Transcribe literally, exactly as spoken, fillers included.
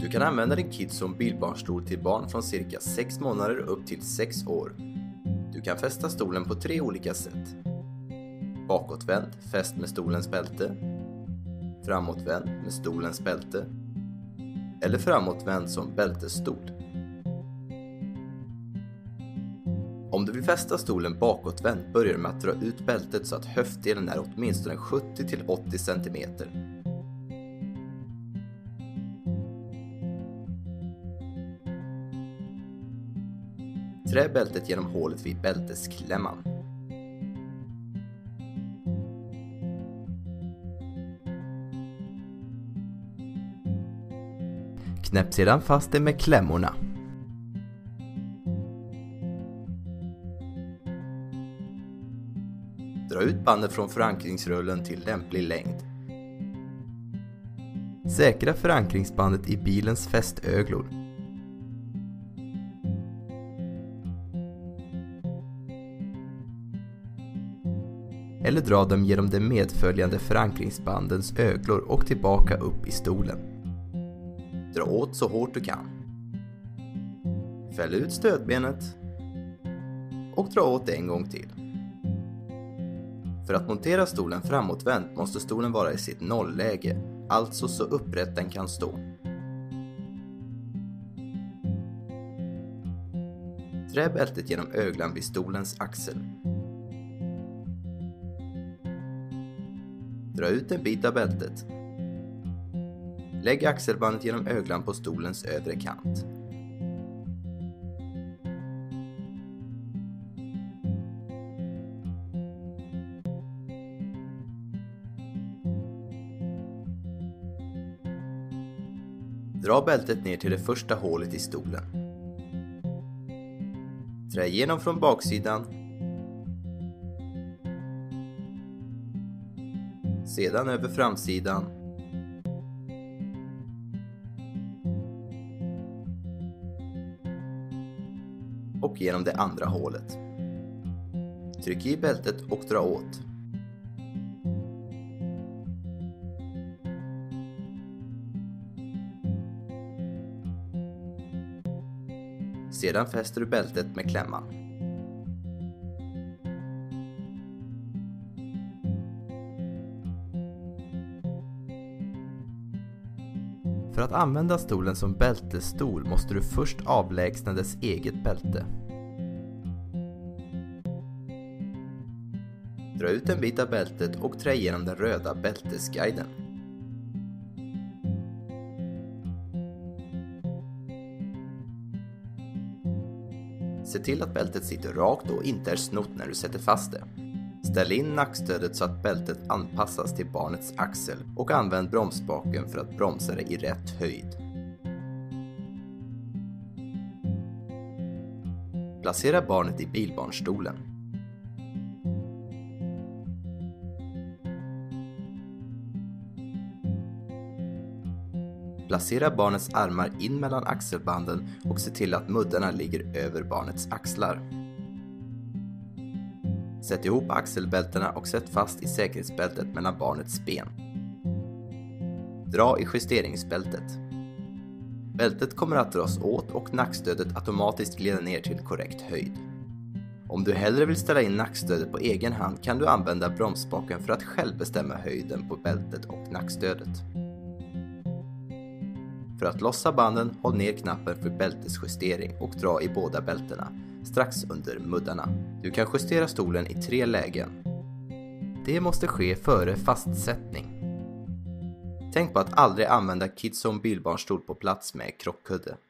Du kan använda din Kidzone bilbarnstol till barn från cirka sex månader upp till sex år. Du kan fästa stolen på tre olika sätt. Bakåtvänd, fäst med stolens bälte. Framåtvänd med stolens bälte. Eller framåtvänd som bältesstol. Om du vill fästa stolen bakåtvänd börjar du med att dra ut bältet så att höftdelen är åtminstone sjuttio till åttio centimeter. Trä bältet genom hålet vid bältesklämman. Knäpp sedan fast det med klämmorna. Dra ut bandet från förankringsrullen till lämplig längd. Säkra förankringsbandet i bilens fästöglor. Eller dra dem genom de medföljande förankringsbandens öglor och tillbaka upp i stolen. Dra åt så hårt du kan. Fäll ut stödbenet och dra åt en gång till. För att montera stolen framåtvänt måste stolen vara i sitt nollläge, alltså så upprätt den kan stå. Trä bältet genom öglan vid stolens axel. Dra ut en bit av bältet. Lägg axelbandet genom öglan på stolens övre kant. Dra bältet ner till det första hålet i stolen. Trä igenom från baksidan. Sedan över framsidan. Och genom det andra hålet. Tryck i bältet och dra åt. Sedan fäster du bältet med klämman. För att använda stolen som bältesstol måste du först avlägsna dess eget bälte. Dra ut en bit av bältet och trä igenom den röda bältesguiden. Se till att bältet sitter rakt och inte är snott när du sätter fast det. Ställ in nackstödet så att bältet anpassas till barnets axel och använd bromsspaken för att bromsa det i rätt höjd. Placera barnet i bilbarnstolen. Placera barnets armar in mellan axelbanden och se till att muddarna ligger över barnets axlar. Sätt ihop axelbältena och sätt fast i säkerhetsbältet mellan barnets ben. Dra i justeringsbältet. Bältet kommer att dras åt och nackstödet automatiskt glider ner till korrekt höjd. Om du hellre vill ställa in nackstödet på egen hand kan du använda bromsspaken för att själv bestämma höjden på bältet och nackstödet. För att lossa banden, håll ner knappen för bältesjustering och dra i båda bältena, strax under muddarna. Du kan justera stolen i tre lägen. Det måste ske före fastsättning. Tänk på att aldrig använda Kidzone bilbarnstol på plats med krockkudde.